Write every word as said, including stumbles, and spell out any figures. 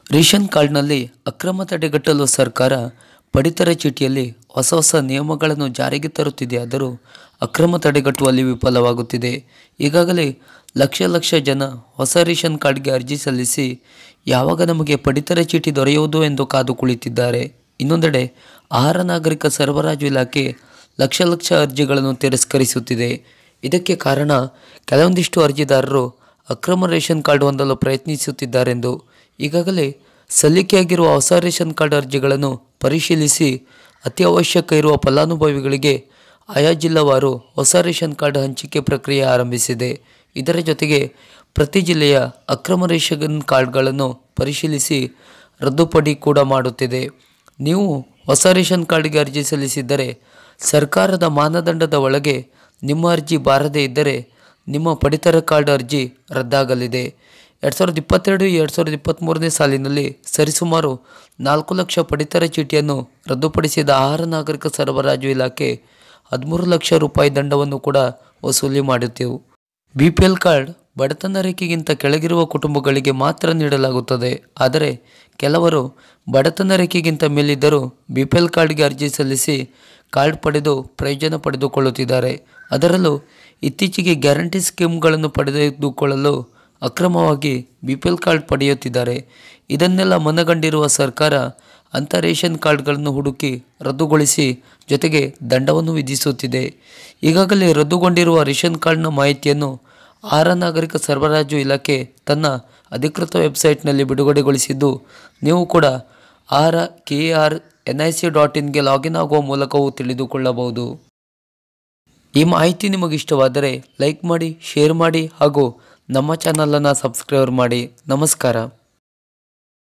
Ration ಕಾರ್ಡ್ನಲ್ಲಿ ಅಕ್ರಮ ತಡೆಗಟ್ಟಲು ಸರ್ಕಾರ ಪಡಿತರ ಚೀಟಿಯಲ್ಲಿ ಹೊಸ ಹೊಸ ನಿಯಮಗಳನ್ನು ಜಾರಿಗೆ ತರುತ್ತಿದೆಯಾದರೂ ಅಕ್ರಮ ತಡೆಗಟ್ಟುವಲ್ಲಿ ವಿಫಲವಾಗುತ್ತಿದೆ. ಈಗಾಗಲೇ ಲಕ್ಷ ಲಕ್ಷ ಜನ ಹೊಸ ರೇಷನ್ ಕಾರ್ಡ್ಗೆ ಅರ್ಜಿ ಸಲ್ಲಿಸಿ ಯಾವಾಗ ನಮಗೆ ಪಡಿತರ ಚೀಟಿ ದೊರೆಯುವುದು ಎಂದು ಕಾದು ಕುಳಿತಿದ್ದಾರೆ. ಇನ್ನೊಂದೆಡೆ ಆಹಾರ ನಾಗರಿಕ ಸರಬರಾಜು ಇಲಾಖೆ ಲಕ್ಷ ಲಕ್ಷ ಅರ್ಜಿಗಳನ್ನು ತಿರಸ್ಕರಿಸುತ್ತಿದೆ. ಇದಕ್ಕೆ ಕಾರಣ ಕೆಲವೊಂದಿಷ್ಟು ಅರ್ಜಿದಾರರು ಅಕ್ರಮ ರೇಷನ್ ಕಾರ್ಡ್ ಹೊಂದಲು ಪ್ರಯತ್ನಿಸುತ್ತಿದ್ದಾರೆಂದು ಈಗಾಗಲೇ ಸಲ್ಲಿಕೆಯಾಗಿರುವ ಹೊಸ ರೇಷನ್ ಕಾರ್ಡ್ ಅರ್ಜಿಗಳನ್ನು ಪರಿಶೀಲಿಸಿ ಅತಿ ಅವಶ್ಯಕ ಇರುವ ಫಲಾನುಭವಿಗಳಿಗೆ ಆಯಾ ಜಿಲ್ಲಾವಾರು ಹೊಸ ರೇಷನ್ ಕಾರ್ಡ್ ಹಂಚಿಕೆ ಪ್ರಕ್ರಿಯೆ ಆರಂಭಿಸಿದೆ. ಇದರ ಜೊತೆಗೆ ಪ್ರತಿ ಜಿಲ್ಲೆಯ ಅಕ್ರಮ ರೇಷನ್ ಕಾರ್ಡ್ಗಳನ್ನು ಪರಿಶೀಲಿಸಿ ರದ್ದುಪಡಿ ಕೂಡ ಮಾಡುತ್ತಿದೆ. ನೀವು ಹೊಸ ರೇಷನ್ ಕಾರ್ಡ್ಗೆ ಅರ್ಜಿ ಸಲ್ಲಿಸಿದ್ದರೆ ಸರ್ಕಾರದ ಮಾನದಂಡದ ಒಳಗೆ ನಿಮ್ಮ ಅರ್ಜಿ ಬಾರದೇ ಇದ್ದರೆ ನಿಮ್ಮ ಪಡಿತರ ಕಾರ್ಡ್ ಅರ್ಜಿ ರದ್ದಾಗಲಿದೆ. ಎರಡು ಸಾವಿರದ ಇಪ್ಪತ್ತೆರಡು ಎರಡು ಸಾವಿರದ ಇಪ್ಪತ್ತ್ಮೂರನೇ ಸಾಲಿನಲ್ಲಿ ಸರಿಸುಮಾರು ನಾಲ್ಕು ಲಕ್ಷ ಪಡಿತರ ಚೀಟಿಯನ್ನು ರದ್ದುಪಡಿಸಿದ ಆಹಾರ ನಾಗರಿಕ ಸರಬರಾಜು ಇಲಾಖೆ ಹದಿಮೂರು ಲಕ್ಷ ರೂಪಾಯಿ ದಂಡವನ್ನು ಕೂಡ ವಸೂಲಿ ಮಾಡಿದ್ದೆವು. ಬಿ ಪಿ ಎಲ್ ಕಾರ್ಡ್ ಬಡತನ ರೇಖೆಗಿಂತ ಕೆಳಗಿರುವ ಕುಟುಂಬಗಳಿಗೆ ಮಾತ್ರ ನೀಡಲಾಗುತ್ತದೆ. ಆದರೆ ಕೆಲವರು ಬಡತನ ರೇಖೆಗಿಂತ ಮೇಲಿದ್ದರೂ ಬಿ ಪಿ ಎಲ್ ಕಾರ್ಡ್ಗೆ ಅರ್ಜಿ ಸಲ್ಲಿಸಿ ಕಾರ್ಡ್ ಪಡೆದು ಪ್ರಯೋಜನ ಪಡೆದುಕೊಳ್ಳುತ್ತಿದ್ದಾರೆ. ಅದರಲ್ಲೂ ಇತ್ತೀಚೆಗೆ ಗ್ಯಾರಂಟಿ ಸ್ಕೀಮ್ಗಳನ್ನು ಪಡೆದುಕೊಳ್ಳಲು ಅಕ್ರಮವಾಗಿ ಬಿ ಪಿ ಎಲ್ ಕಾರ್ಡ್ ಪಡೆಯುತ್ತಿದ್ದಾರೆ. ಇದನ್ನೆಲ್ಲ ಮನಗಂಡಿರುವ ಸರ್ಕಾರ ಅಂಥ ರೇಷನ್ ಕಾರ್ಡ್ಗಳನ್ನು ಹುಡುಕಿ ರದ್ದುಗೊಳಿಸಿ ಜೊತೆಗೆ ದಂಡವನ್ನು ವಿಧಿಸುತ್ತಿದೆ. ಈಗಾಗಲೇ ರದ್ದುಗೊಂಡಿರುವ ರೇಷನ್ ಕಾರ್ಡ್ನ ಮಾಹಿತಿಯನ್ನು ಆಹಾರ ನಾಗರಿಕ ಸರಬರಾಜು ಇಲಾಖೆ ತನ್ನ ಅಧಿಕೃತ ವೆಬ್ಸೈಟ್ನಲ್ಲಿ ಬಿಡುಗಡೆಗೊಳಿಸಿದ್ದು, ನೀವು ಕೂಡ ಆಹಾರ K A R N I C dot ಇನ್ಗೆ ಲಾಗಿನ್ ಆಗುವ ಮೂಲಕವೂ ತಿಳಿದುಕೊಳ್ಳಬಹುದು. ಈ ಮಾಹಿತಿ ನಿಮಗಿಷ್ಟವಾದರೆ ಲೈಕ್ ಮಾಡಿ, ಶೇರ್ ಮಾಡಿ ಹಾಗೂ ನಮ್ಮ ಚಾನಲನ್ನು ಸಬ್ಸ್ಕ್ರೈಬ್ ಮಾಡಿ. ನಮಸ್ಕಾರ.